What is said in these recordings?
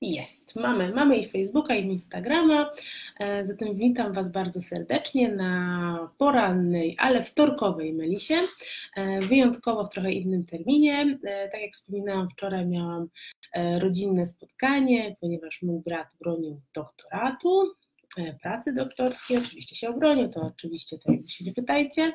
Jest, mamy i Facebooka, i Instagrama, zatem witam Was bardzo serdecznie na porannej, ale wtorkowej Melisie, wyjątkowo w trochę innym terminie. Tak jak wspominałam, wczoraj miałam rodzinne spotkanie, ponieważ mój brat bronił doktoratu, pracy doktorskiej, oczywiście się obronił, to oczywiście to się nie pytajcie,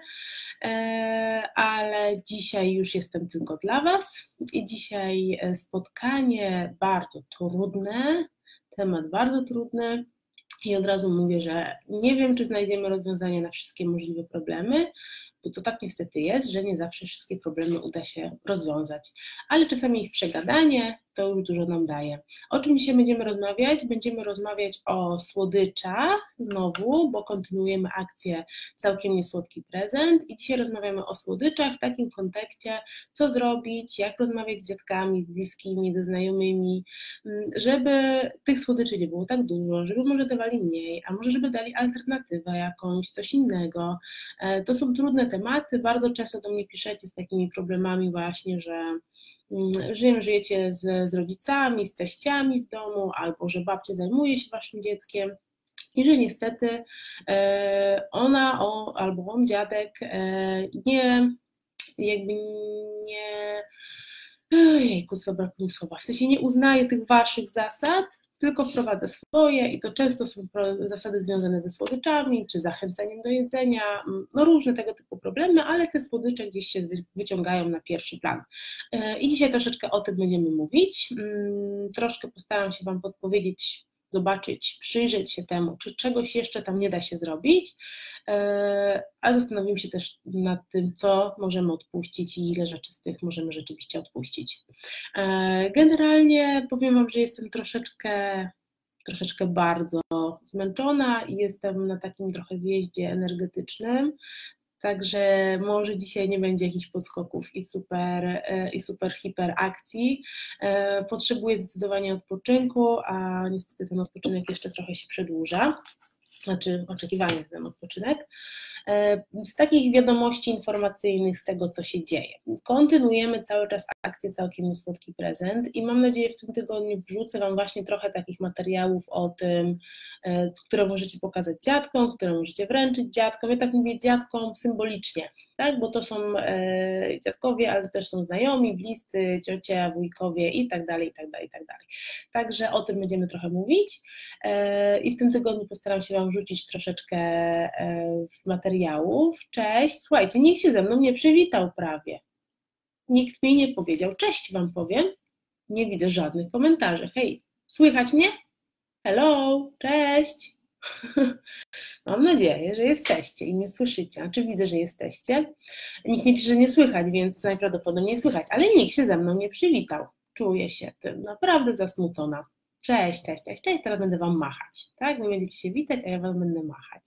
ale dzisiaj już jestem tylko dla Was i dzisiaj spotkanie bardzo trudne, temat bardzo trudny i od razu mówię, że nie wiem, czy znajdziemy rozwiązanie na wszystkie możliwe problemy, bo to tak niestety jest, że nie zawsze wszystkie problemy uda się rozwiązać, ale czasami ich przegadanie to już dużo nam daje. O czym dzisiaj będziemy rozmawiać? Będziemy rozmawiać o słodyczach znowu, bo kontynuujemy akcję Całkiem Niesłodki Prezent i dzisiaj rozmawiamy o słodyczach w takim kontekście, co zrobić, jak rozmawiać z dziadkami, z bliskimi, ze znajomymi, żeby tych słodyczy nie było tak dużo, żeby może dawali mniej, a może żeby dali alternatywę jakąś, coś innego. To są trudne tematy, bardzo często do mnie piszecie z takimi problemami właśnie, że żyjecie z rodzicami, z teściami w domu, albo że babcia zajmuje się waszym dzieckiem i że niestety ona albo on, dziadek, brakuje mi słowa, w sensie nie uznaje tych waszych zasad, tylko wprowadza swoje i to często są zasady związane ze słodyczami, czy zachęceniem do jedzenia, no różne tego typu problemy, ale te słodycze gdzieś się wyciągają na pierwszy plan. I dzisiaj troszeczkę o tym będziemy mówić, troszkę postaram się Wam podpowiedzieć, zobaczyć, przyjrzeć się temu, czy czegoś jeszcze tam nie da się zrobić, a zastanowimy się też nad tym, co możemy odpuścić i ile rzeczy z tych możemy rzeczywiście odpuścić. Generalnie powiem Wam, że jestem troszeczkę bardzo zmęczona i jestem na takim trochę zjeździe energetycznym, także może dzisiaj nie będzie jakichś podskoków i super hiper akcji. Potrzebuję zdecydowanie odpoczynku, a niestety ten odpoczynek jeszcze trochę się przedłuża. Znaczy oczekiwanie na ten odpoczynek. Z takich wiadomości informacyjnych, z tego, co się dzieje. Kontynuujemy cały czas akcję Całkiem Niesłodki Prezent i mam nadzieję, w tym tygodniu wrzucę Wam właśnie trochę takich materiałów o tym, które możecie pokazać dziadkom, które możecie wręczyć dziadkom. Ja tak mówię dziadkom symbolicznie, tak? Bo to są dziadkowie, ale też są znajomi, bliscy, ciocia, wujkowie i tak dalej, i tak dalej, i tak dalej. Także o tym będziemy trochę mówić i w tym tygodniu postaram się Wam wrzucić troszeczkę materiałów. Cześć, słuchajcie, nikt się ze mną nie przywitał prawie. Nikt mi nie powiedział cześć, Wam powiem. Nie widzę żadnych komentarzy. Hej, słychać mnie? Hello, cześć. Mam nadzieję, że jesteście i mnie słyszycie. Znaczy widzę, że jesteście. Nikt nie pisze, że nie słychać, więc najprawdopodobniej słychać, ale nikt się ze mną nie przywitał. Czuję się tym naprawdę zasmucona. Cześć, cześć, cześć, cześć, teraz będę Wam machać, tak? Wy będziecie się witać, a ja Wam będę machać.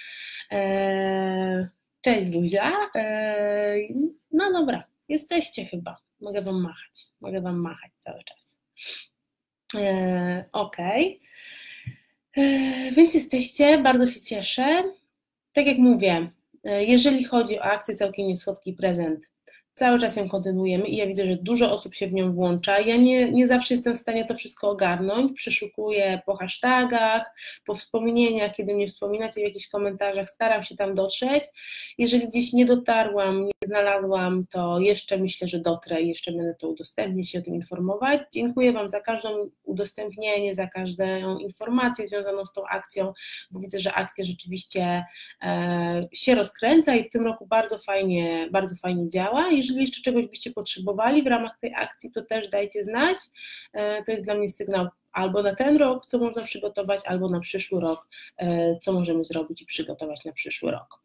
Cześć Zuzia, no dobra, jesteście chyba, mogę Wam machać cały czas. Okej. Więc jesteście, bardzo się cieszę. Tak jak mówię, jeżeli chodzi o akcję Całkiem Niesłodki Prezent, cały czas ją kontynuujemy i ja widzę, że dużo osób się w nią włącza. Ja nie zawsze jestem w stanie to wszystko ogarnąć, przeszukuję po hashtagach, po wspomnieniach, kiedy mnie wspominacie w jakichś komentarzach, staram się tam dotrzeć. Jeżeli gdzieś nie dotarłam, nie znalazłam, to jeszcze myślę, że dotrę i jeszcze będę to udostępnić i o tym informować. Dziękuję Wam za każde udostępnienie, za każdą informację związaną z tą akcją, bo widzę, że akcja rzeczywiście się rozkręca i w tym roku bardzo fajnie działa. Jeżeli jeszcze czegoś byście potrzebowali w ramach tej akcji, to też dajcie znać. To jest dla mnie sygnał albo na ten rok, co można przygotować, albo na przyszły rok, co możemy zrobić i przygotować na przyszły rok.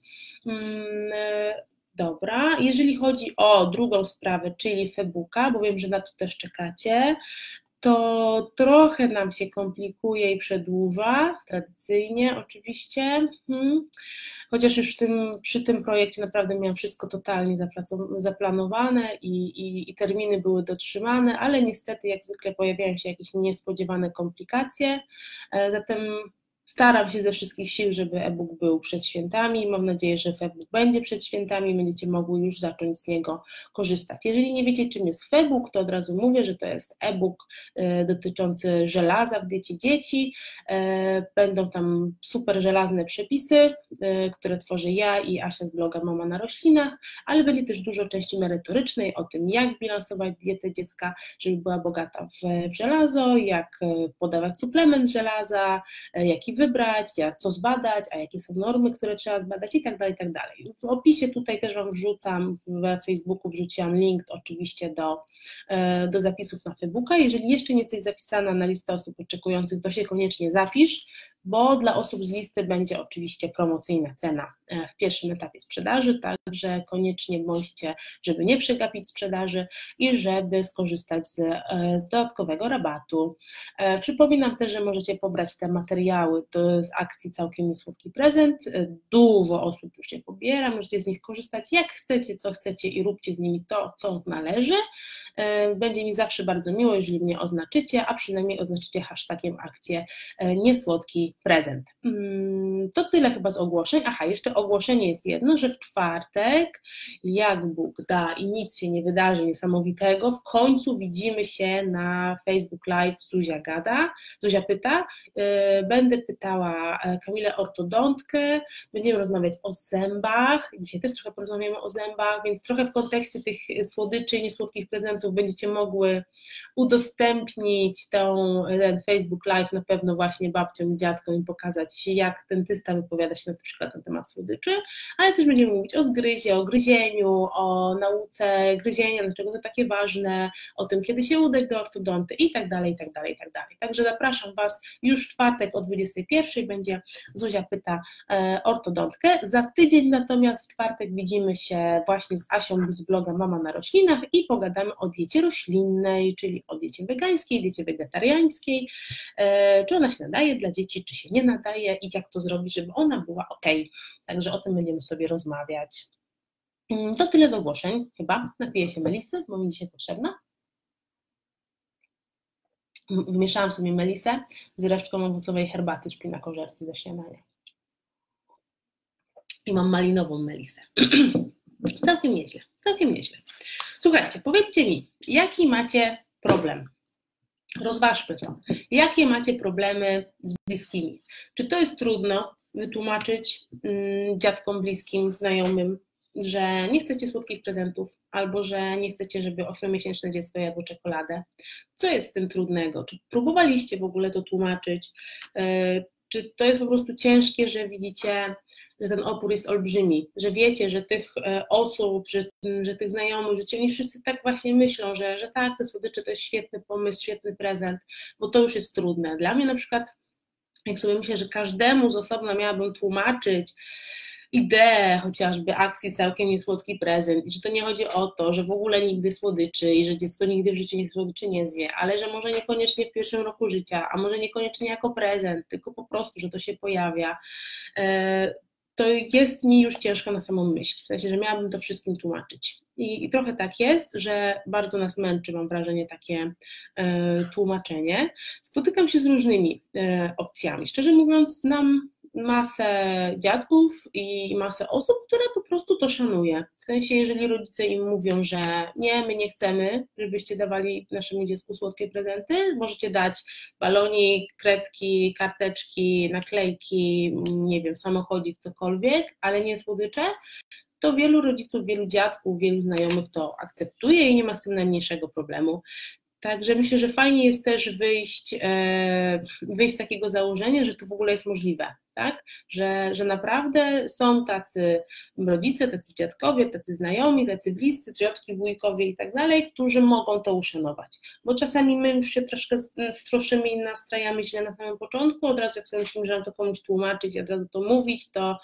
Dobra, jeżeli chodzi o drugą sprawę, czyli Facebooka, bo wiem, że na to też czekacie, to trochę nam się komplikuje i przedłuża, tradycyjnie oczywiście, chociaż już przy tym projekcie naprawdę miałam wszystko totalnie zaplanowane i terminy były dotrzymane, ale niestety jak zwykle pojawiają się jakieś niespodziewane komplikacje, zatem Staram się ze wszystkich sił, żeby e-book był przed świętami. Mam nadzieję, że e-book będzie przed świętami, będziecie mogły już zacząć z niego korzystać. Jeżeli nie wiecie, czym jest e-book, to od razu mówię, że to jest e-book dotyczący żelaza w diecie dzieci. Będą tam super żelazne przepisy, które tworzę ja i Asia z bloga Mama na roślinach, ale będzie też dużo części merytorycznej o tym, jak bilansować dietę dziecka, żeby była bogata w żelazo, jak podawać suplement żelaza, jaki wybrać, co zbadać, a jakie są normy, które trzeba zbadać i tak dalej, i tak dalej. W opisie tutaj też Wam wrzucam, we Facebooku wrzuciłam link oczywiście do zapisów na Facebooka. Jeżeli jeszcze nie jesteś zapisana na listę osób oczekujących, to się koniecznie zapisz, bo dla osób z listy będzie oczywiście promocyjna cena w pierwszym etapie sprzedaży, także koniecznie bądźcie, żeby nie przegapić sprzedaży i żeby skorzystać z dodatkowego rabatu. Przypominam też, że możecie pobrać te materiały z akcji Całkiem Niesłodki Prezent. Dużo osób już je pobiera, możecie z nich korzystać jak chcecie, co chcecie i róbcie z nimi to, co należy. Będzie mi zawsze bardzo miło, jeżeli mnie oznaczycie, a przynajmniej oznaczycie hashtagiem akcję Niesłodki Prezent. To tyle chyba z ogłoszeń. Aha, jeszcze ogłoszenie jest jedno, że w czwartek, jak Bóg da i nic się nie wydarzy niesamowitego, w końcu widzimy się na Facebook Live Zuzia Gada, Zuzia pyta. Będę pytała Kamilę ortodontkę, będziemy rozmawiać o zębach, dzisiaj też trochę porozmawiamy o zębach, więc trochę w kontekście tych słodyczy i niesłodkich prezentów będziecie mogły udostępnić ten Facebook Live na pewno właśnie babciom i dziadkom i pokazać, jak dentysta wypowiada się na przykład na temat słodyczy, ale też będziemy mówić o zgryzie, o gryzieniu, o nauce gryzienia, dlaczego to takie ważne, o tym, kiedy się udać do ortodonty i tak dalej, i tak dalej, i tak dalej. Także zapraszam Was już w czwartek o 21:00 będzie Zuzia pyta ortodontkę. Za tydzień natomiast w czwartek widzimy się właśnie z Asią z bloga Mama na roślinach i pogadamy o diecie roślinnej, czyli o diecie wegańskiej, diecie wegetariańskiej, czy ona się nadaje dla dzieci, czy się nie nadaje i jak to zrobić, żeby ona była ok. Także o tym będziemy sobie rozmawiać. To tyle z ogłoszeń chyba. Napiję się melisy, bo mi dzisiaj potrzebna. Wymieszałam sobie melisę z resztką owocowej herbaty szpinakożercy ze śniadania. I mam malinową melisę. Całkiem nieźle, całkiem nieźle. Słuchajcie, powiedzcie mi, jaki macie problem? Rozważmy to. Jakie macie problemy z bliskimi? Czy to jest trudno wytłumaczyć dziadkom, bliskim, znajomym, że nie chcecie słodkich prezentów albo że nie chcecie, żeby 8-miesięczne dziecko jadło czekoladę? Co jest w tym trudnego? Czy próbowaliście w ogóle to tłumaczyć? Czy to jest po prostu ciężkie, że widzicie, że ten opór jest olbrzymi, że wiecie, że tych osób, że tych znajomych, że ci oni wszyscy tak właśnie myślą, że tak, te słodycze to jest świetny pomysł, świetny prezent, bo to już jest trudne. Dla mnie na przykład, jak sobie myślę, że każdemu z osobna miałabym tłumaczyć ideę chociażby akcji Całkiem Niesłodki Prezent i że to nie chodzi o to, że w ogóle nigdy słodyczy i że dziecko nigdy w życiu słodyczy nie zje, ale że może niekoniecznie w pierwszym roku życia, a może niekoniecznie jako prezent, tylko po prostu, że to się pojawia, to jest mi już ciężko na samą myśl, w sensie, że miałabym to wszystkim tłumaczyć. I trochę tak jest, że bardzo nas męczy, mam wrażenie, takie tłumaczenie. Spotykam się z różnymi opcjami. Szczerze mówiąc, znam masę dziadków i masę osób, które po prostu to szanuje. W sensie, jeżeli rodzice im mówią, że nie, my nie chcemy, żebyście dawali naszemu dziecku słodkie prezenty, możecie dać balonik, kredki, karteczki, naklejki, nie wiem, samochodzik, cokolwiek, ale nie słodycze, to wielu rodziców, wielu dziadków, wielu znajomych to akceptuje i nie ma z tym najmniejszego problemu. Także myślę, że fajnie jest też wyjść z takiego założenia, że to w ogóle jest możliwe, tak? Że naprawdę są tacy rodzice, tacy dziadkowie, tacy znajomi, tacy bliscy, ciotki, wujkowie i tak dalej, którzy mogą to uszanować. Bo czasami my już się troszkę stroszymy i nastrajamy źle na samym początku, od razu jak sobie myślimy, że mam to komuś tłumaczyć, od razu to mówić, to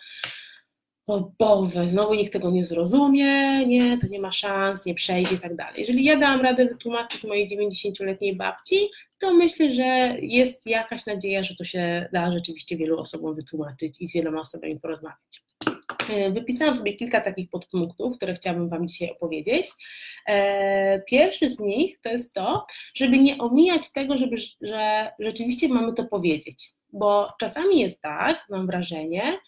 o Boże, znowu nikt tego nie zrozumie, nie, to nie ma szans, nie przejdzie i tak dalej. Jeżeli ja dałam radę wytłumaczyć mojej 90-letniej babci, to myślę, że jest jakaś nadzieja, że to się da rzeczywiście wielu osobom wytłumaczyć i z wieloma osobami porozmawiać. Wypisałam sobie kilka takich podpunktów, które chciałabym Wam dzisiaj opowiedzieć. Pierwszy z nich to jest to, żeby nie omijać tego, że rzeczywiście mamy to powiedzieć, bo czasami jest tak, mam wrażenie,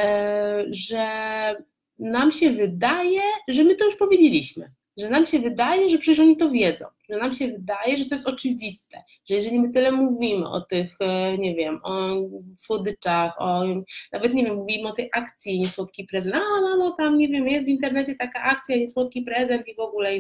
że nam się wydaje, że my to już powiedzieliśmy, że nam się wydaje, że przecież oni to wiedzą, że nam się wydaje, że to jest oczywiste, że jeżeli my tyle mówimy o tych, nie wiem, o słodyczach, nawet nie wiem, mówimy o tej akcji niesłodki prezent, mamo, tam nie wiem, jest w internecie taka akcja niesłodki prezent i w ogóle,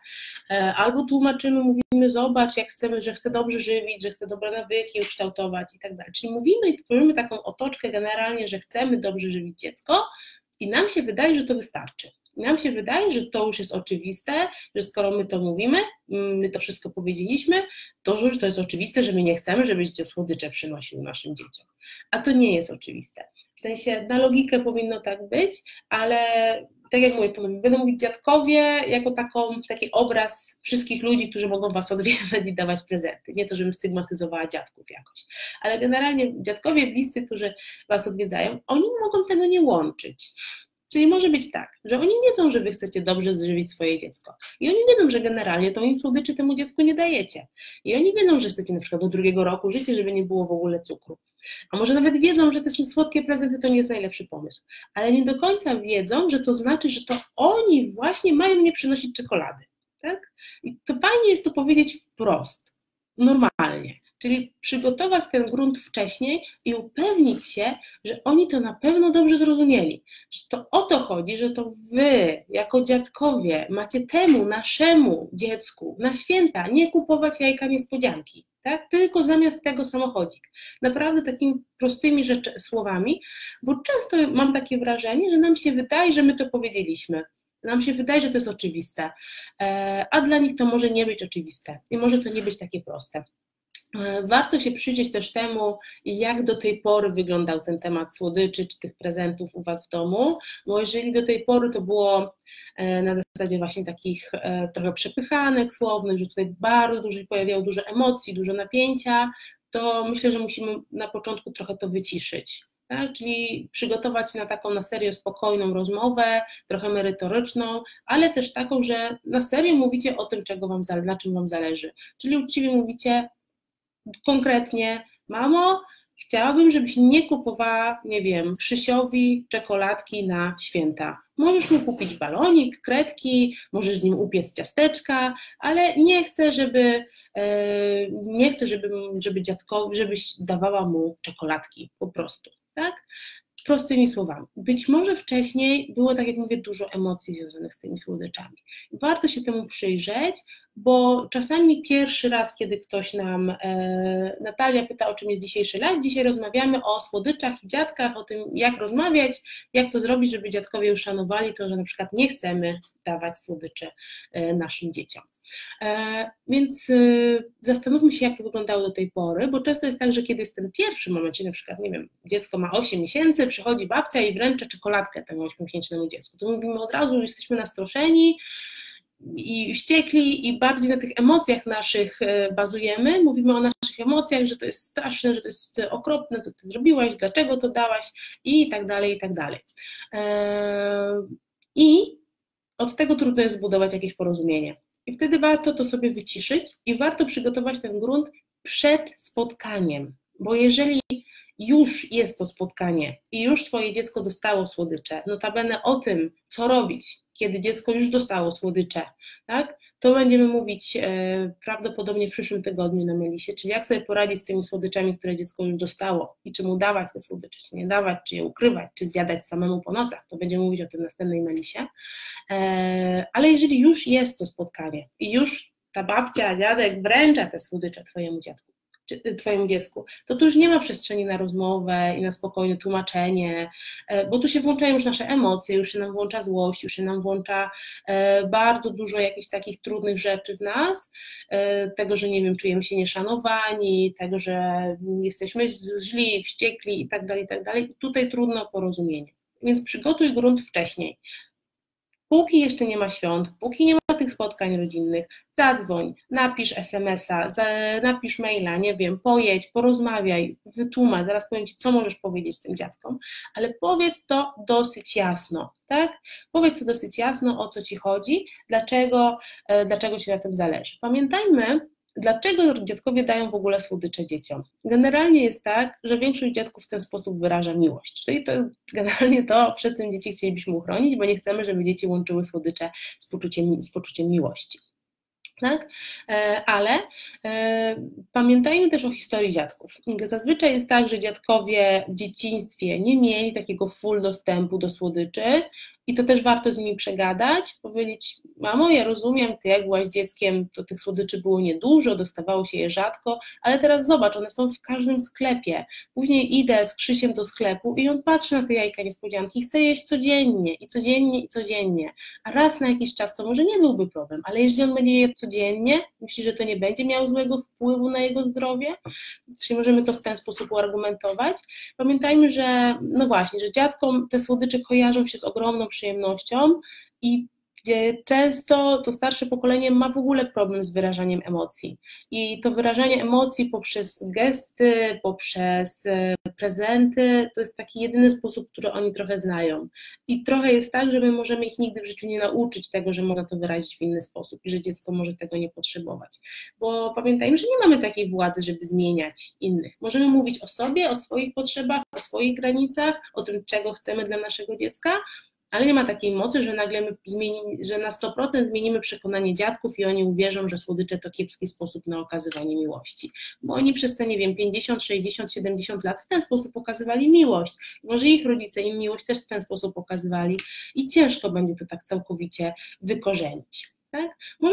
albo tłumaczymy, mówimy, zobacz, jak chcemy, że chcę dobrze żywić, że chcę dobre nawyki ukształtować i tak dalej, czyli mówimy i tworzymy taką otoczkę generalnie, że chcemy dobrze żywić dziecko i nam się wydaje, że to wystarczy. Nam się wydaje, że to już jest oczywiste, że skoro my to mówimy, my to wszystko powiedzieliśmy, to już to jest oczywiste, że my nie chcemy, żeby dziecko słodycze przynosił naszym dzieciom. A to nie jest oczywiste. W sensie na logikę powinno tak być, ale tak jak mówię, będę mówić dziadkowie jako taki obraz wszystkich ludzi, którzy mogą Was odwiedzać i dawać prezenty. Nie to, żebym stygmatyzowała dziadków jakoś, ale generalnie dziadkowie bliscy, którzy Was odwiedzają, oni mogą tego nie łączyć. Czyli może być tak, że oni wiedzą, że Wy chcecie dobrze zżywić swoje dziecko i oni wiedzą, że generalnie to im słodyczy temu dziecku nie dajecie i oni wiedzą, że chcecie na przykład do 2. roku życia, żeby nie było w ogóle cukru, a może nawet wiedzą, że te słodkie prezenty to nie jest najlepszy pomysł, ale nie do końca wiedzą, że to znaczy, że to oni właśnie mają nie przynosić czekolady, tak? I to fajnie jest to powiedzieć wprost, normalnie. Czyli przygotować ten grunt wcześniej i upewnić się, że oni to na pewno dobrze zrozumieli, że to o to chodzi, że to Wy, jako dziadkowie, macie temu, naszemu dziecku na święta nie kupować jajka niespodzianki, tak? Tylko zamiast tego samochodzik. Naprawdę takimi prostymi słowami, bo często mam takie wrażenie, że nam się wydaje, że my to powiedzieliśmy. Nam się wydaje, że to jest oczywiste, a dla nich to może nie być oczywiste i może to nie być takie proste. Warto się przyjrzeć też temu, jak do tej pory wyglądał ten temat słodyczy czy tych prezentów u Was w domu, bo jeżeli do tej pory to było na zasadzie właśnie takich trochę przepychanek słownych, że tutaj bardzo dużo pojawiało dużo emocji, dużo napięcia, to myślę, że musimy na początku trochę to wyciszyć. Tak? Czyli przygotować na taką na serio spokojną rozmowę, trochę merytoryczną, ale też taką, że na serio mówicie o tym, na czym Wam zależy. Czyli uczciwie mówicie konkretnie, mamo, chciałabym, żebyś nie kupowała, nie wiem, Krzysiowi czekoladki na święta. Możesz mu kupić balonik, kredki, możesz z nim upiec ciasteczka, ale nie chcę, żebyś dawała mu czekoladki, po prostu, tak? Prostymi słowami. Być może wcześniej było, tak jak mówię, dużo emocji związanych z tymi słodyczami. Warto się temu przyjrzeć, bo czasami pierwszy raz, kiedy ktoś nam, Natalia pyta, o czym jest dzisiejszy live, dzisiaj rozmawiamy o słodyczach i dziadkach, o tym, jak rozmawiać, jak to zrobić, żeby dziadkowie już szanowali to, że na przykład nie chcemy dawać słodyczy naszym dzieciom. Więc zastanówmy się, jak to wyglądało do tej pory, bo często jest tak, że kiedy jest ten pierwszy moment, czyli na przykład, nie wiem, dziecko ma 8 miesięcy, przychodzi babcia i wręcza czekoladkę temu 8-miesięcznemu dziecku, to mówimy od razu, że jesteśmy nastroszeni i wściekli i bardziej na tych emocjach naszych bazujemy, mówimy o naszych emocjach, że to jest straszne, że to jest okropne, co ty zrobiłaś, dlaczego to dałaś i tak dalej, i tak dalej. I od tego trudno jest zbudować jakieś porozumienie. I wtedy warto to sobie wyciszyć i warto przygotować ten grunt przed spotkaniem, bo jeżeli już jest to spotkanie i już Twoje dziecko dostało słodycze, notabene o tym, co robić, kiedy dziecko już dostało słodycze, tak, to będziemy mówić prawdopodobnie w przyszłym tygodniu na Melisie, czyli jak sobie poradzić z tymi słodyczami, które dziecko już dostało i czy mu dawać te słodycze, czy nie dawać, czy je ukrywać, czy zjadać samemu po nocach, to będziemy mówić o tym w następnej Melisie, ale jeżeli już jest to spotkanie i już ta babcia, dziadek wręcza te słodycze Twojemu dziecku, to tu już nie ma przestrzeni na rozmowę i na spokojne tłumaczenie, bo tu się włączają już nasze emocje, już się nam włącza złość, już się nam włącza bardzo dużo jakichś takich trudnych rzeczy w nas, tego, że nie wiem, czujemy się nieszanowani, tego, że jesteśmy źli, wściekli i tak dalej, i tak dalej. Tutaj trudno o porozumienie, więc przygotuj grunt wcześniej. póki jeszcze nie ma świąt, póki nie ma tych spotkań rodzinnych, zadzwoń, napisz SMS-a, napisz maila, nie wiem, pojedź, porozmawiaj, wytłumacz, zaraz powiem Ci, co możesz powiedzieć tym dziadkom, ale powiedz to dosyć jasno, tak? Powiedz to dosyć jasno, o co Ci chodzi, dlaczego Ci na tym zależy. Pamiętajmy, dlaczego dziadkowie dają w ogóle słodycze dzieciom? Generalnie jest tak, że większość dziadków w ten sposób wyraża miłość, czyli to generalnie to przed tym dzieci chcielibyśmy uchronić, bo nie chcemy, żeby dzieci łączyły słodycze z poczuciem miłości. Tak? Ale pamiętajmy też o historii dziadków. Zazwyczaj jest tak, że dziadkowie w dzieciństwie nie mieli takiego full dostępu do słodyczy i to też warto z nimi przegadać, powiedzieć: mamo, ja rozumiem, ty jak byłaś dzieckiem, to tych słodyczy było niedużo, dostawało się je rzadko, ale teraz zobacz, one są w każdym sklepie. Później idę z Krzysiem do sklepu i on patrzy na te jajka niespodzianki i chce jeść codziennie i codziennie i codziennie, a raz na jakiś czas to może nie byłby problem, ale jeżeli on będzie je codziennie, myśli, że to nie będzie miało złego wpływu na jego zdrowie? Czyli możemy to w ten sposób uargumentować. Pamiętajmy, że no właśnie, że dziadkom te słodycze kojarzą się z ogromną przyjemnością i gdzie często to starsze pokolenie ma w ogóle problem z wyrażaniem emocji. I to wyrażanie emocji poprzez gesty, poprzez prezenty, to jest taki jedyny sposób, który oni trochę znają. I trochę jest tak, że my możemy ich nigdy w życiu nie nauczyć tego, że można to wyrazić w inny sposób i że dziecko może tego nie potrzebować. Bo pamiętajmy, że nie mamy takiej władzy, żeby zmieniać innych. Możemy mówić o sobie, o swoich potrzebach, o swoich granicach, o tym, czego chcemy dla naszego dziecka, ale nie ma takiej mocy, że nagle że na 100% zmienimy przekonanie dziadków i oni uwierzą, że słodycze to kiepski sposób na okazywanie miłości. Bo oni przez te, nie wiem, 50, 60, 70 lat w ten sposób okazywali miłość. Może ich rodzice im miłość też w ten sposób okazywali i ciężko będzie to tak całkowicie wykorzenić. Tak?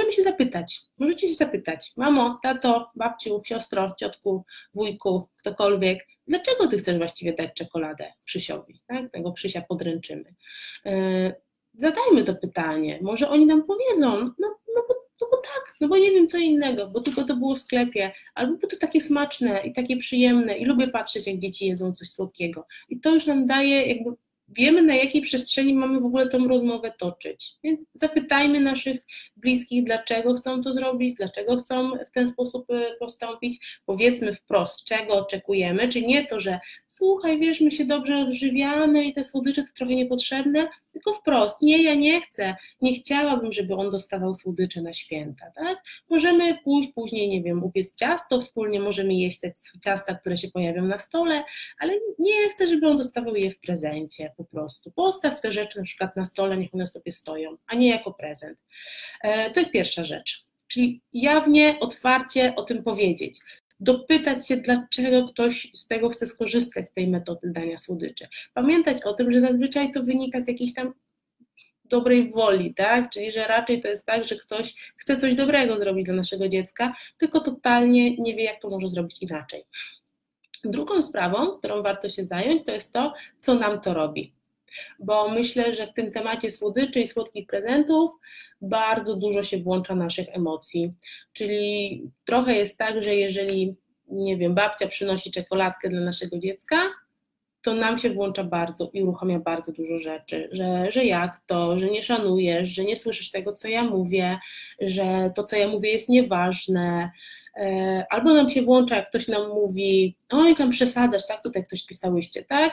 Możecie się zapytać: mamo, tato, babciu, siostro, ciotku, wujku, ktokolwiek, dlaczego ty chcesz właściwie dać czekoladę Krzysiowi? Tak? Tego Krzysia podręczymy. Zadajmy to pytanie, może oni nam powiedzą: no bo tak, no bo nie wiem co innego, bo tylko to było w sklepie, albo bo to takie smaczne i takie przyjemne i lubię patrzeć, jak dzieci jedzą coś słodkiego. I to już nam daje jakby. Wiemy, na jakiej przestrzeni mamy w ogóle tą rozmowę toczyć. Więc zapytajmy naszych bliskich, dlaczego chcą to zrobić, dlaczego chcą w ten sposób postąpić. Powiedzmy wprost, czego oczekujemy, czyli nie to, że słuchaj, wiesz, my się dobrze odżywiamy i te słodycze to trochę niepotrzebne, tylko wprost, nie, ja nie chcę, nie chciałabym, żeby on dostawał słodycze na święta. Tak? Możemy pójść później, nie wiem, upiec ciasto, wspólnie możemy jeść te ciasta, które się pojawią na stole, ale nie chcę, żeby on dostawał je w prezencie. Po prostu postaw te rzeczy na przykład na stole, niech one sobie stoją, a nie jako prezent. To jest pierwsza rzecz, czyli jawnie, otwarcie o tym powiedzieć. Dopytać się, dlaczego ktoś z tego chce skorzystać, z tej metody dania słodyczy. Pamiętać o tym, że zazwyczaj to wynika z jakiejś tam dobrej woli, tak? Czyli że raczej to jest tak, że ktoś chce coś dobrego zrobić dla naszego dziecka, tylko totalnie nie wie, jak to może zrobić inaczej. Drugą sprawą, którą warto się zająć, to jest to, co nam to robi. Bo myślę, że w tym temacie słodyczy i słodkich prezentów bardzo dużo się włącza naszych emocji. Czyli trochę jest tak, że jeżeli, nie wiem, babcia przynosi czekoladkę dla naszego dziecka, to nam się włącza bardzo i uruchamia bardzo dużo rzeczy, że jak to, że nie szanujesz, że nie słyszysz tego, co ja mówię, że to, co ja mówię, jest nieważne. Albo nam się włącza, jak ktoś nam mówi: oj, tam przesadzasz, tak, tutaj ktoś pisałyście, tak,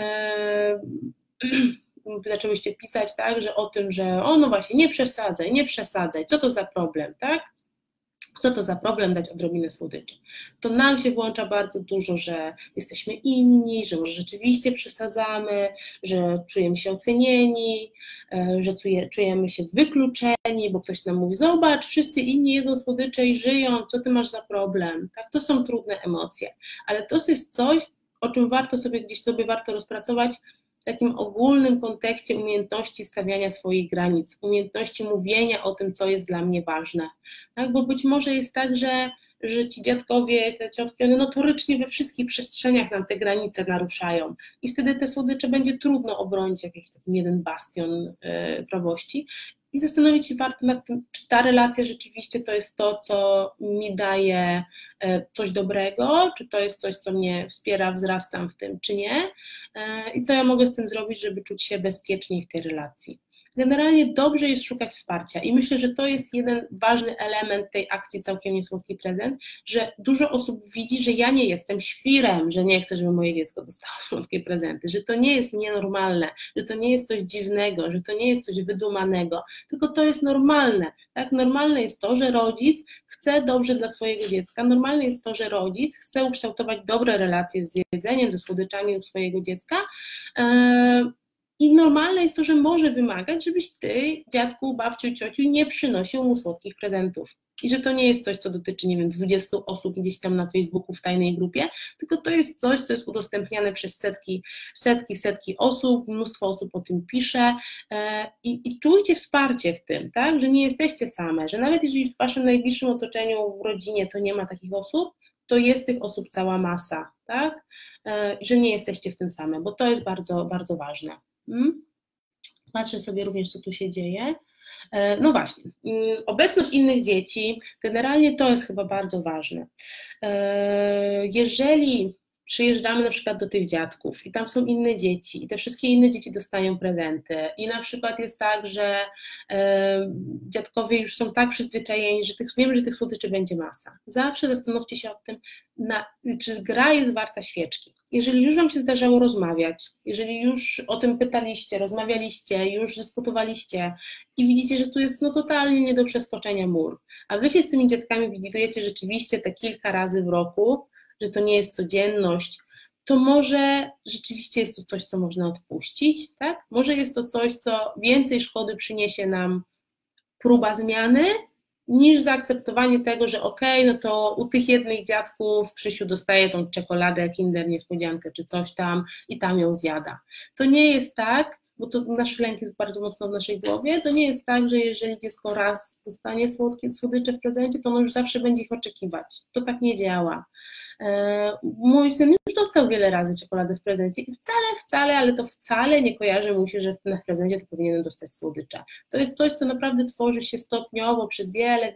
zaczęłyście pisać, tak, że o tym, że no właśnie, nie przesadzaj, co to za problem, tak? Co to za problem dać odrobinę słodyczy? To nam się włącza bardzo dużo, że jesteśmy inni, że może rzeczywiście przesadzamy, że czujemy się ocenieni, że czujemy się wykluczeni, bo ktoś nam mówi: zobacz, wszyscy inni jedzą słodycze i żyją, co ty masz za problem? Tak, to są trudne emocje, ale to jest coś, o czym warto sobie rozpracować w takim ogólnym kontekście umiejętności stawiania swoich granic, umiejętności mówienia o tym, co jest dla mnie ważne. Tak? Bo być może jest tak, że ci dziadkowie, te ciotki, one notorycznie we wszystkich przestrzeniach nam te granice naruszają i wtedy te słodycze będzie trudno obronić jak jakiś taki jeden bastion prawości. I zastanowić się warto nad tym, czy ta relacja rzeczywiście to jest to, co mi daje coś dobrego, czy to jest coś, co mnie wspiera, wzrastam w tym, czy nie, i co ja mogę z tym zrobić, żeby czuć się bezpieczniej w tej relacji. Generalnie dobrze jest szukać wsparcia i myślę, że to jest jeden ważny element tej akcji Całkiem Niesłodki Prezent, że dużo osób widzi, że ja nie jestem świrem, że nie chcę, żeby moje dziecko dostało słodkie prezenty, że to nie jest nienormalne, że to nie jest coś dziwnego, że to nie jest coś wydumanego, tylko to jest normalne. Tak? Normalne jest to, że rodzic chce dobrze dla swojego dziecka, normalne jest to, że rodzic chce ukształtować dobre relacje z jedzeniem, ze słodyczami u swojego dziecka. I normalne jest to, że może wymagać, żebyś ty, dziadku, babciu, ciociu, nie przynosił mu słodkich prezentów. I że to nie jest coś, co dotyczy, nie wiem, 20 osób gdzieś tam na Facebooku w tajnej grupie, tylko to jest coś, co jest udostępniane przez setki osób, mnóstwo osób o tym pisze i czujcie wsparcie w tym, tak, że nie jesteście same, że nawet jeżeli w waszym najbliższym otoczeniu, w rodzinie to nie ma takich osób, to jest tych osób cała masa, tak, że nie jesteście w tym same, bo to jest bardzo, bardzo ważne. Patrzę sobie również, co tu się dzieje. No właśnie, obecność innych dzieci, generalnie to jest chyba bardzo ważne. Jeżeli przyjeżdżamy na przykład do tych dziadków i tam są inne dzieci i te wszystkie inne dzieci dostają prezenty i na przykład jest tak, że dziadkowie już są tak przyzwyczajeni, że wiemy, że tych słodyczy będzie masa. Zawsze zastanówcie się o tym, czy gra jest warta świeczki. Jeżeli już wam się zdarzało rozmawiać, jeżeli już o tym pytaliście, rozmawialiście, już dyskutowaliście i widzicie, że tu jest totalnie nie do przeskoczenia mur, a wy się z tymi dziadkami widujecie rzeczywiście te kilka razy w roku, że to nie jest codzienność, to może rzeczywiście jest to coś, co można odpuścić, tak? Może jest to coś, co więcej szkody przyniesie nam próba zmiany, niż zaakceptowanie tego, że okej, no to u tych jednych dziadków Krzysiu dostaje tą czekoladę, Kinder niespodziankę czy coś tam i tam ją zjada. To nie jest tak, bo to nasz lęk jest bardzo mocno w naszej głowie, to nie jest tak, że jeżeli dziecko raz dostanie słodycze w prezencie, to ono już zawsze będzie ich oczekiwać. To tak nie działa. Mój syn już dostał wiele razy czekoladę w prezencie i wcale, ale to wcale nie kojarzy mu się, że na prezencie to powinienem dostać słodycze. To jest coś, co naprawdę tworzy się stopniowo przez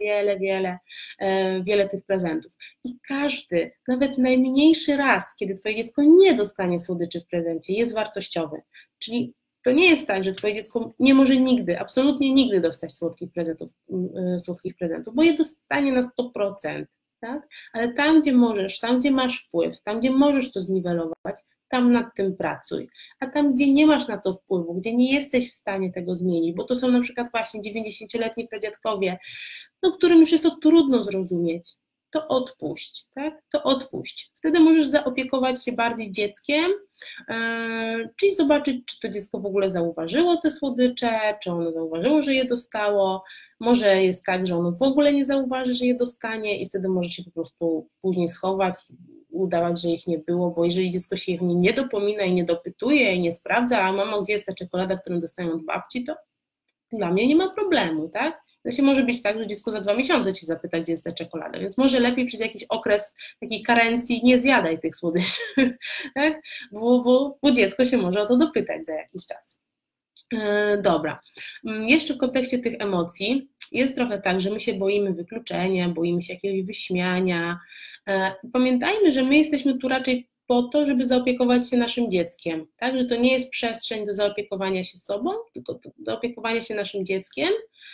wiele tych prezentów. I każdy, nawet najmniejszy raz, kiedy twoje dziecko nie dostanie słodyczy w prezencie, jest wartościowy. Czyli to nie jest tak, że twoje dziecko nie może nigdy, absolutnie nigdy dostać słodkich prezentów, bo je dostanie na 100%. Tak? Ale tam, gdzie możesz, tam, gdzie masz wpływ, tam, gdzie możesz to zniwelować, tam nad tym pracuj. A tam, gdzie nie masz na to wpływu, gdzie nie jesteś w stanie tego zmienić, bo to są na przykład właśnie 90-letni pradziadkowie, którym już jest to trudno zrozumieć, to odpuść, tak? To odpuść. Wtedy możesz zaopiekować się bardziej dzieckiem, czyli zobaczyć, czy to dziecko w ogóle zauważyło te słodycze, czy ono zauważyło, że je dostało. Może jest tak, że ono w ogóle nie zauważy, że je dostanie i wtedy może się po prostu później schować, udawać, że ich nie było, bo jeżeli dziecko się ich nie dopomina i nie dopytuje i nie sprawdza, a mamo, gdzie jest ta czekolada, którą dostają od babci, to dla mnie nie ma problemu, tak? To może być tak, że dziecko za 2 miesiące ci zapyta, gdzie jest ta czekolada, więc może lepiej przez jakiś okres takiej karencji nie zjadaj tych słodyczy, tak? Bo dziecko się może o to dopytać za jakiś czas. Dobra, jeszcze w kontekście tych emocji jest trochę tak, że my się boimy wykluczenia, boimy się jakiegoś wyśmiania. Pamiętajmy, że my jesteśmy tu raczej po to, żeby zaopiekować się naszym dzieckiem, tak? Że to nie jest przestrzeń do zaopiekowania się sobą, tylko do zaopiekowania się naszym dzieckiem.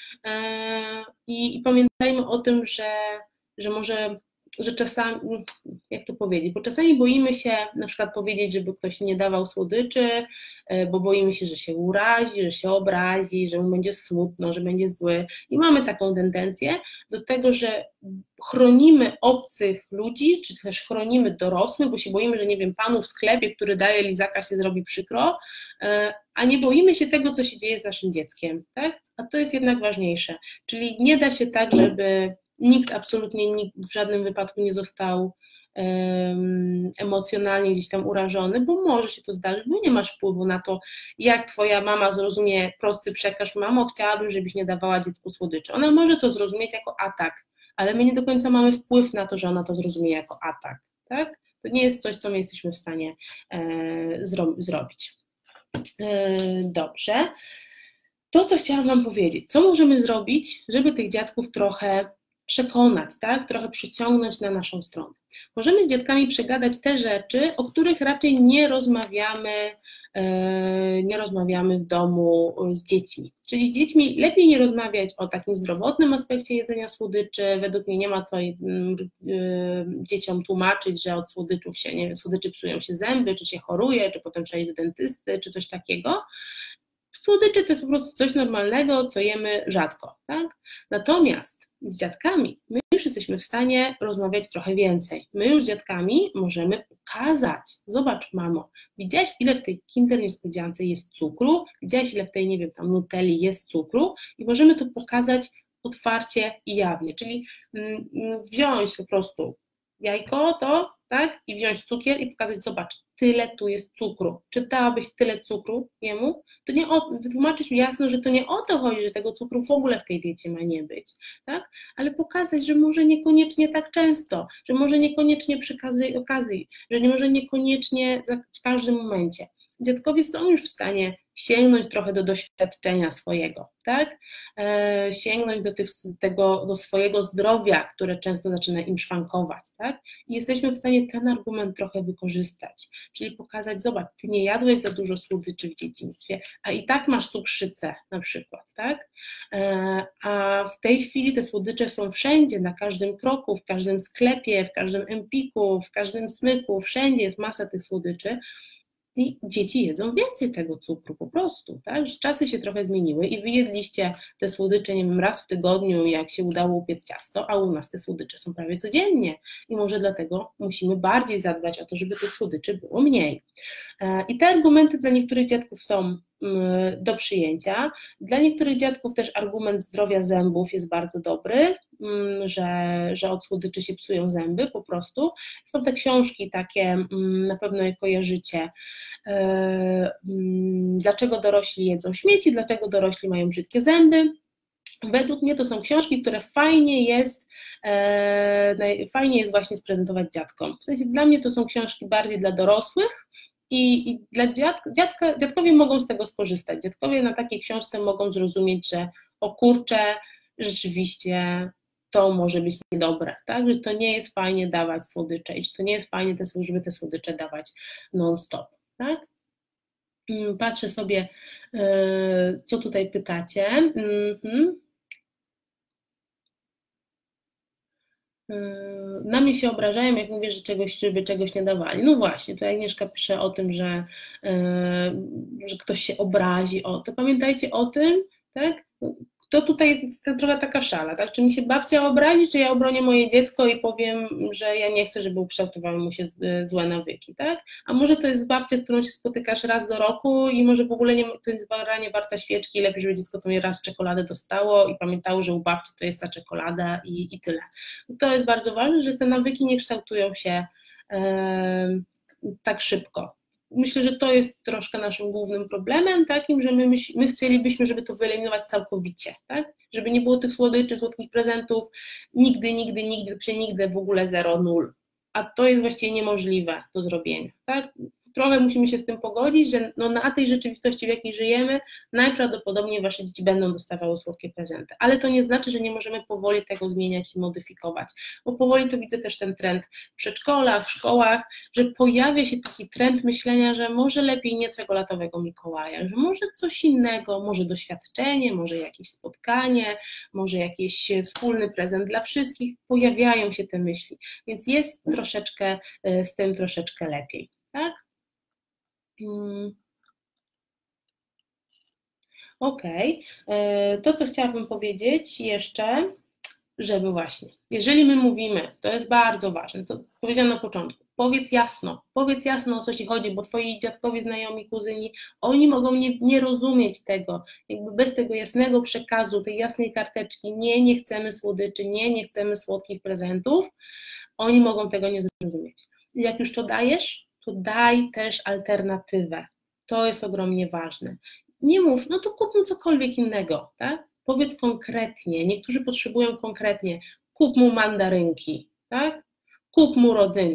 I pamiętajmy o tym, że czasami, jak to powiedzieć, bo czasami boimy się na przykład powiedzieć, żeby ktoś nie dawał słodyczy, bo boimy się, że się urazi, że się obrazi, że mu będzie smutno, że będzie zły i mamy taką tendencję do tego, że chronimy obcych ludzi, czy też chronimy dorosłych, bo się boimy, że nie wiem, panu w sklepie, który daje lizaka, się zrobi przykro, a nie boimy się tego, co się dzieje z naszym dzieckiem, tak? A to jest jednak ważniejsze, czyli nie da się tak, żeby absolutnie nikt w żadnym wypadku nie został emocjonalnie gdzieś tam urażony, bo może się to zdarzyć, bo nie masz wpływu na to, jak twoja mama zrozumie prosty przekaz: mamo, chciałabym, żebyś nie dawała dziecku słodyczy. Ona może to zrozumieć jako atak, ale my nie do końca mamy wpływ na to, że ona to zrozumie jako atak, tak? To nie jest coś, co my jesteśmy w stanie zrobić. Dobrze. To, co chciałam wam powiedzieć, co możemy zrobić, żeby tych dziadków trochę przekonać, tak? Trochę przyciągnąć na naszą stronę. Możemy z dziadkami przegadać te rzeczy, o których raczej nie rozmawiamy w domu z dziećmi. Czyli z dziećmi lepiej nie rozmawiać o takim zdrowotnym aspekcie jedzenia słodyczy. Według mnie nie ma co dzieciom tłumaczyć, że od słodyczów się, nie wiem, słodyczy psują się zęby, czy się choruje, czy potem trzeba iść do dentysty, czy coś takiego. Słodycze to jest po prostu coś normalnego, co jemy rzadko, tak? Natomiast z dziadkami my już jesteśmy w stanie rozmawiać trochę więcej. My już z dziadkami możemy pokazać, zobacz mamo, widziałaś ile w tej Kinder Niespodziance jest cukru, widziałaś ile w tej, nie wiem, tam Nutelli jest cukru i możemy to pokazać otwarcie i jawnie, czyli wziąć po prostu jajko to, tak, i wziąć cukier i pokazać, zobacz, tyle tu jest cukru. Czy dałabyś tyle cukru jemu? To nie wytłumaczyć jasno, że to nie o to chodzi, że tego cukru w ogóle w tej diecie ma nie być, tak? Ale pokazać, że może niekoniecznie tak często, że może niekoniecznie przy każdej okazji, że może niekoniecznie w każdym momencie. Dziadkowie są już w stanie sięgnąć trochę do doświadczenia swojego, tak? Sięgnąć do swojego zdrowia, które często zaczyna im szwankować, tak? I jesteśmy w stanie ten argument trochę wykorzystać, czyli pokazać, zobacz, ty nie jadłeś za dużo słodyczy w dzieciństwie, a i tak masz cukrzycę na przykład, tak? A w tej chwili te słodycze są wszędzie, na każdym kroku, w każdym sklepie, w każdym Empiku, w każdym smyku, wszędzie jest masa tych słodyczy. I dzieci jedzą więcej tego cukru po prostu, tak? Czasy się trochę zmieniły i wy jedliście te słodycze, nie wiem, raz w tygodniu, jak się udało upiec ciasto, a u nas te słodycze są prawie codziennie i może dlatego musimy bardziej zadbać o to, żeby tych słodyczy było mniej. I te argumenty dla niektórych dziadków są do przyjęcia. Dla niektórych dziadków też argument zdrowia zębów jest bardzo dobry, że od słodyczy się psują zęby po prostu. Są te książki takie, na pewno je kojarzycie, dlaczego dorośli jedzą śmieci, dlaczego dorośli mają brzydkie zęby. Według mnie to są książki, które fajnie jest właśnie sprezentować dziadkom. W sensie dla mnie to są książki bardziej dla dorosłych, i dla dziadkowie mogą z tego skorzystać. Dziadkowie na takiej książce mogą zrozumieć, że o kurczę, rzeczywiście to może być niedobre, tak? Że to nie jest fajnie dawać słodycze i że to nie jest fajnie, żeby te słodycze dawać non-stop, tak? Patrzę sobie, co tutaj pytacie. Na mnie się obrażają, jak mówię, żeby czegoś nie dawali. No właśnie, tutaj Agnieszka pisze o tym, że ktoś się obrazi o to. Pamiętajcie o tym, tak? To tutaj jest trochę taka szala, tak? Czy mi się babcia obrazi, czy ja obronię moje dziecko i powiem, że ja nie chcę, żeby ukształtowały mu się złe nawyki, tak? A może to jest babcia, z którą się spotykasz raz do roku i może w ogóle to jest nie warta świeczki, lepiej, żeby dziecko to raz czekoladę dostało i pamiętało, że u babci to jest ta czekolada i tyle. To jest bardzo ważne, że te nawyki nie kształtują się tak szybko. Myślę, że to jest troszkę naszym głównym problemem takim, że my chcielibyśmy, żeby to wyeliminować całkowicie, tak? Żeby nie było tych słodyczy, słodkich prezentów, nigdy, w ogóle 0-0. A to jest właściwie niemożliwe do zrobienia, tak? Trochę musimy się z tym pogodzić, że na tej rzeczywistości, w jakiej żyjemy, najprawdopodobniej wasze dzieci będą dostawały słodkie prezenty. Ale to nie znaczy, że nie możemy powoli tego zmieniać i modyfikować. Bo powoli to widzę też ten trend w przedszkolach, w szkołach, że pojawia się taki trend myślenia, że może lepiej nie czekoladowego Mikołaja, że może coś innego, może doświadczenie, może jakieś spotkanie, może jakiś wspólny prezent dla wszystkich. Pojawiają się te myśli, więc jest troszeczkę z tym troszeczkę lepiej, tak? Okej, to co chciałabym powiedzieć jeszcze, żeby właśnie, jeżeli my mówimy, to jest bardzo ważne, to powiedziałam na początku, powiedz jasno o co ci chodzi, bo twoi dziadkowie, znajomi, kuzyni, oni mogą nie rozumieć tego, jakby bez tego jasnego przekazu, tej jasnej karteczki, nie chcemy słodyczy, nie chcemy słodkich prezentów, oni mogą tego nie zrozumieć. Jak już to dajesz, to daj też alternatywę. To jest ogromnie ważne. Nie mów, no to kup mu cokolwiek innego, tak? Powiedz konkretnie, niektórzy potrzebują konkretnie, kup mu mandarynki, tak? Kup mu rodzynki,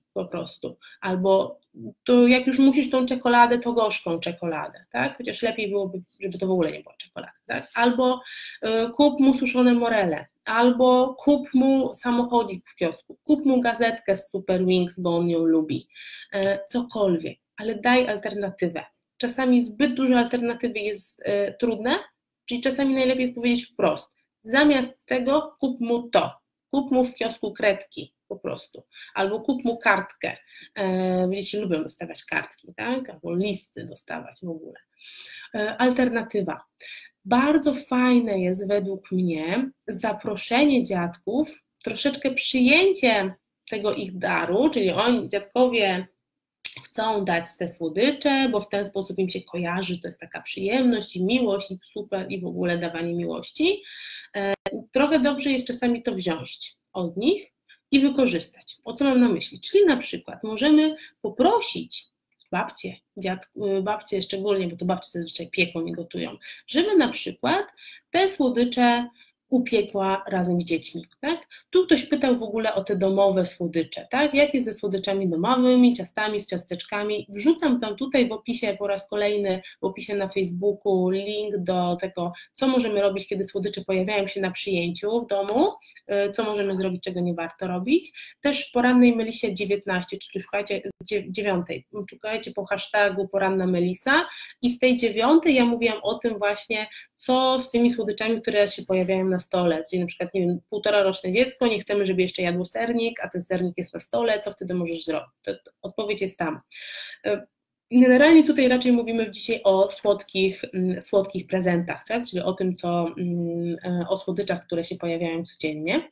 po prostu, albo to jak już musisz tą czekoladę, to gorzką czekoladę, tak? Chociaż lepiej byłoby, żeby to w ogóle nie była czekolada, tak? Albo kup mu suszone morele, albo kup mu samochodzik w kiosku, kup mu gazetkę z Super Wings, bo on ją lubi, cokolwiek, ale daj alternatywę. Czasami zbyt dużo alternatywy jest trudne, czyli czasami najlepiej jest powiedzieć wprost, zamiast tego kup mu to, kup mu w kiosku kredki po prostu, albo kup mu kartkę, dzieci lubią dostawać kartki, tak? Albo listy dostawać w ogóle. Alternatywa. Bardzo fajne jest według mnie zaproszenie dziadków, troszeczkę przyjęcie tego ich daru, czyli oni, dziadkowie, chcą dać te słodycze, bo w ten sposób im się kojarzy, to jest taka przyjemność i miłość i super i w ogóle dawanie miłości. Trochę dobrze jest czasami to wziąć od nich i wykorzystać. O co mam na myśli? Czyli na przykład możemy poprosić babcie szczególnie, bo to babcie zazwyczaj pieką i gotują, żeby na przykład te słodycze upiekła razem z dziećmi, tak? Tu ktoś pytał w ogóle o te domowe słodycze, tak? Jak jest ze słodyczami domowymi, ciastami, z ciasteczkami? Wrzucam tam tutaj w opisie po raz kolejny, w opisie na Facebooku link do tego, co możemy robić, kiedy słodycze pojawiają się na przyjęciu w domu, co możemy zrobić, czego nie warto robić. Też w porannej Melisie 19, czyli szukajcie 9, szukajcie po hashtagu poranna Melisa i w tej 9 ja mówiłam o tym właśnie, co z tymi słodyczami, które się pojawiają na stole, czyli na przykład, nie wiem, 1,5-roczne dziecko, nie chcemy, żeby jeszcze jadło sernik, a ten sernik jest na stole, co wtedy możesz zrobić? Odpowiedź jest tam. Generalnie tutaj raczej mówimy dzisiaj o słodkich prezentach, tak? Czyli o tym, o słodyczach, które się pojawiają codziennie.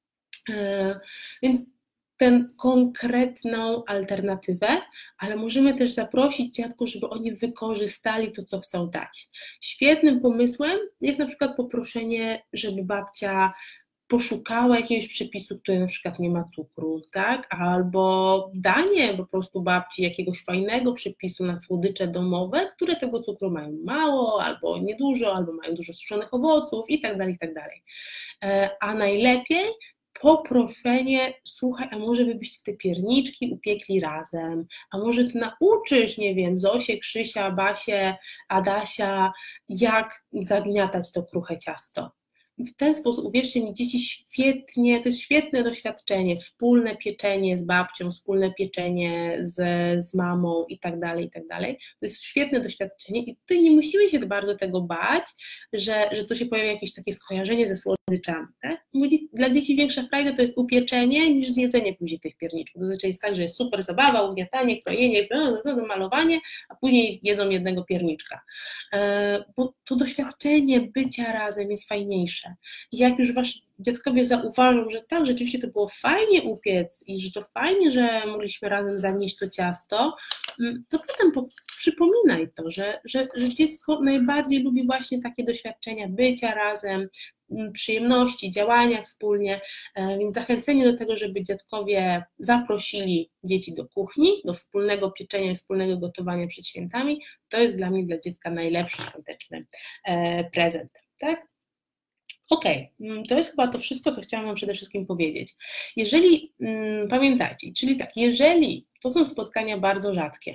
Więc tę konkretną alternatywę, ale możemy też zaprosić dziadków, żeby oni wykorzystali to, co chcą dać. Świetnym pomysłem jest na przykład poproszenie, żeby babcia poszukała jakiegoś przepisu, który na przykład nie ma cukru, tak? Albo danie po prostu babci jakiegoś fajnego przepisu na słodycze domowe, które tego cukru mają mało, albo niedużo, albo mają dużo suszonych owoców i tak dalej, i tak dalej. A najlepiej poproszenie, słuchaj, a może wy byście te pierniczki upiekli razem, a może ty nauczysz, nie wiem, Zosię, Krzysia, Basię, Adasia, jak zagniatać to kruche ciasto. I w ten sposób, uwierzcie mi, dzieci świetnie, to jest świetne doświadczenie, wspólne pieczenie z babcią, wspólne pieczenie z mamą i tak dalej, i tak dalej. To jest świetne doświadczenie i tutaj nie musimy się bardzo tego bać, że to się pojawia jakieś takie skojarzenie ze słodyczami. Tak? Dla dzieci większa frajda to jest upieczenie niż zjedzenie później tych pierniczków. Zazwyczaj jest tak, że jest super zabawa, ugniatanie, krojenie, malowanie, a później jedzą jednego pierniczka. Bo to doświadczenie bycia razem jest fajniejsze. I jak już wasi dziadkowie zauważą, że tak, rzeczywiście to było fajnie upiec i że to fajnie, że mogliśmy razem zagnieść to ciasto, to potem przypominaj to, że dziecko najbardziej lubi właśnie takie doświadczenia bycia razem, przyjemności, działania wspólnie, więc zachęcenie do tego, żeby dziadkowie zaprosili dzieci do kuchni, do wspólnego pieczenia, wspólnego gotowania przed świętami, to jest dla mnie, dla dziecka najlepszy świąteczny prezent, tak? Okej, to jest chyba to wszystko, co chciałam wam przede wszystkim powiedzieć. Jeżeli, pamiętajcie, czyli tak, jeżeli to są spotkania bardzo rzadkie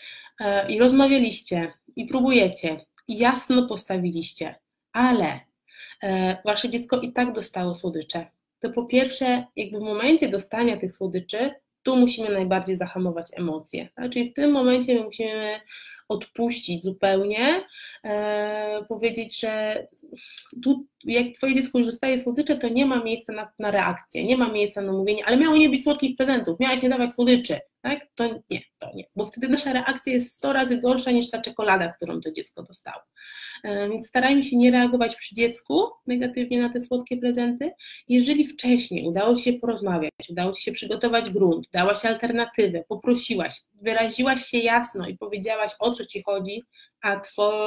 i rozmawialiście, i próbujecie, i jasno postawiliście, ale wasze dziecko i tak dostało słodycze, to po pierwsze, jakby w momencie dostania tych słodyczy, tu musimy najbardziej zahamować emocje. Tak? Czyli w tym momencie my musimy odpuścić zupełnie, powiedzieć, że tu, jak twoje dziecko już dostaje słodycze, to nie ma miejsca na reakcję, nie ma miejsca na mówienie, ale miało nie być słodkich prezentów, miałaś nie dawać słodyczy, tak? To nie, bo wtedy nasza reakcja jest 100 razy gorsza niż ta czekolada, którą to dziecko dostało. Więc starajmy się nie reagować przy dziecku negatywnie na te słodkie prezenty. Jeżeli wcześniej udało ci się porozmawiać, udało ci się przygotować grunt, dałaś alternatywę, poprosiłaś, wyraziłaś się jasno i powiedziałaś, o co ci chodzi, a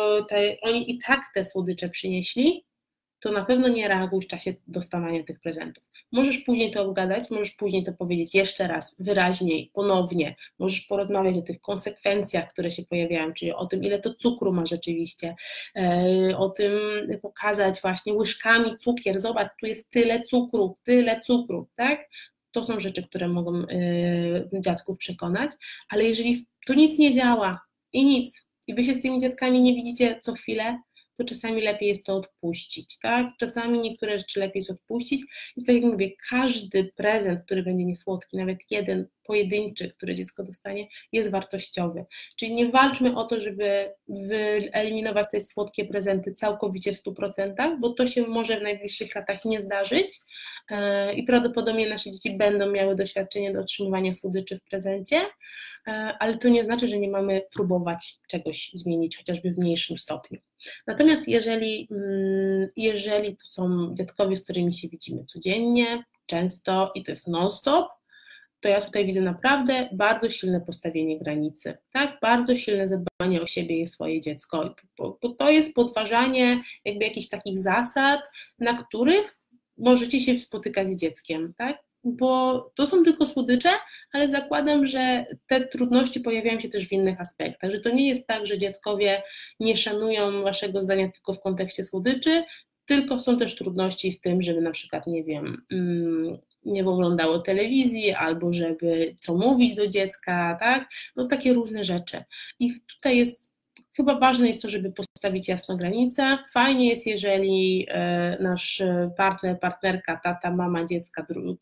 oni i tak te słodycze przynieśli, to na pewno nie reaguj w czasie dostawania tych prezentów. Możesz później to obgadać, możesz później to powiedzieć jeszcze raz, wyraźniej, ponownie, możesz porozmawiać o tych konsekwencjach, które się pojawiają, czyli o tym, ile to cukru ma rzeczywiście, o tym pokazać właśnie łyżkami cukier, zobacz, tu jest tyle cukru, tak? to są rzeczy, które mogą dziadków przekonać, ale jeżeli tu nic nie działa i nic, i wy się z tymi dziadkami nie widzicie co chwilę, to czasami lepiej jest to odpuścić, tak? Czasami niektóre rzeczy lepiej jest odpuścić i tak jak mówię, każdy prezent, który będzie niesłodki, nawet jeden pojedynczy, który dziecko dostanie, jest wartościowy. Czyli nie walczmy o to, żeby wyeliminować te słodkie prezenty całkowicie w 100%, bo to się może w najbliższych latach nie zdarzyć i prawdopodobnie nasze dzieci będą miały doświadczenie do otrzymywania słodyczy w prezencie, ale to nie znaczy, że nie mamy próbować czegoś zmienić, chociażby w mniejszym stopniu. Natomiast jeżeli to są dziadkowie, z którymi się widzimy codziennie, często i to jest non-stop, to ja tutaj widzę naprawdę bardzo silne postawienie granicy, tak? Bardzo silne zadbanie o siebie i swoje dziecko, bo to jest podważanie jakby jakichś takich zasad, na których możecie się spotykać z dzieckiem, tak? Bo to są tylko słodycze, ale zakładam, że te trudności pojawiają się też w innych aspektach, że to nie jest tak, że dziadkowie nie szanują waszego zdania tylko w kontekście słodyczy, tylko są też trudności w tym, żeby na przykład, nie wiem, nie oglądało telewizji, albo żeby co mówić do dziecka, tak? No takie różne rzeczy. I tutaj jest chyba ważne jest to, żeby postawić jasno granicę. Fajnie jest, jeżeli nasz partner, partnerka, tata, mama, dziecka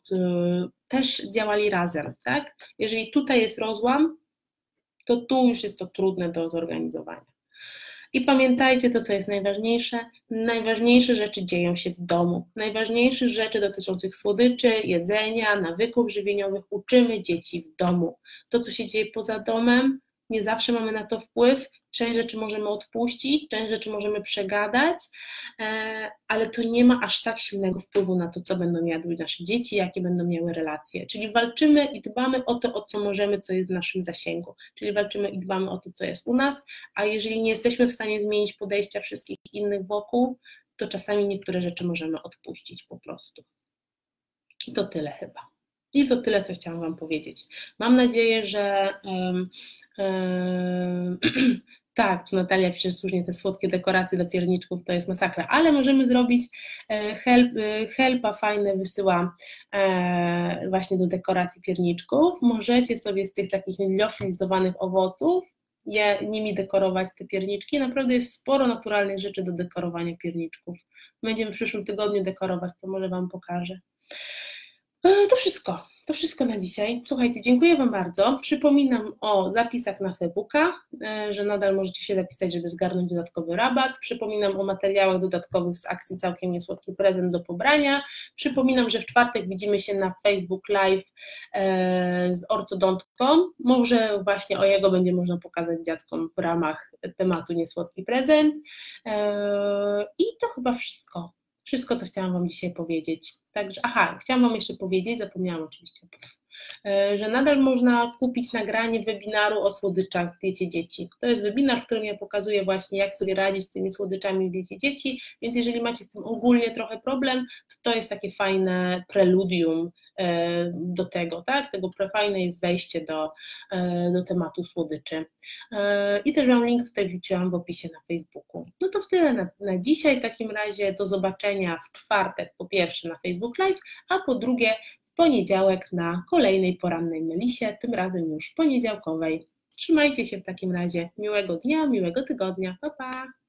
też działali razem, tak? Jeżeli tutaj jest rozłam, to tu już jest to trudne do zorganizowania. I pamiętajcie to, co jest najważniejsze rzeczy dzieją się w domu. Najważniejsze rzeczy dotyczących słodyczy, jedzenia, nawyków żywieniowych uczymy dzieci w domu. To, co się dzieje poza domem, nie zawsze mamy na to wpływ, część rzeczy możemy odpuścić, część rzeczy możemy przegadać, ale to nie ma aż tak silnego wpływu na to, co będą jadły nasze dzieci, jakie będą miały relacje. Czyli walczymy i dbamy o to, o co możemy, co jest w naszym zasięgu. Czyli walczymy i dbamy o to, co jest u nas, a jeżeli nie jesteśmy w stanie zmienić podejścia wszystkich innych wokół, to czasami niektóre rzeczy możemy odpuścić po prostu. I to tyle chyba. I to tyle, co chciałam wam powiedzieć. Mam nadzieję, że tak, tu Natalia pisze słusznie, te słodkie dekoracje do pierniczków to jest masakra, ale możemy zrobić helpa fajne wysyła właśnie do dekoracji pierniczków. Możecie sobie z tych takich liofilizowanych owoców nimi dekorować te pierniczki. Naprawdę jest sporo naturalnych rzeczy do dekorowania pierniczków. Będziemy w przyszłym tygodniu dekorować, to może wam pokażę. To wszystko na dzisiaj. Słuchajcie, dziękuję wam bardzo. Przypominam o zapisach na Facebooka, że nadal możecie się zapisać, żeby zgarnąć dodatkowy rabat. Przypominam o materiałach dodatkowych z akcji Całkiem Niesłodki Prezent do pobrania. Przypominam, że w czwartek widzimy się na Facebook Live z ortodontką. Może właśnie o jego będzie można pokazać dziadkom w ramach tematu Niesłodki Prezent. I to chyba wszystko. Wszystko, co chciałam wam dzisiaj powiedzieć. Także, chciałam wam jeszcze powiedzieć, zapomniałam oczywiście, że nadal można kupić nagranie webinaru o słodyczach w diecie dzieci. To jest webinar, w którym ja pokazuję właśnie, jak sobie radzić z tymi słodyczami w diecie dzieci, więc jeżeli macie z tym ogólnie trochę problem, to jest takie fajne preludium do tego, tak? Fajne jest wejście do tematu słodyczy. I też wam link tutaj wrzuciłam w opisie na Facebooku. No to tyle na dzisiaj. W takim razie do zobaczenia w czwartek, po pierwsze na Facebook Live, a po drugie w poniedziałek na kolejnej porannej Melisie, tym razem już poniedziałkowej. Trzymajcie się w takim razie. Miłego dnia, miłego tygodnia. Pa, pa!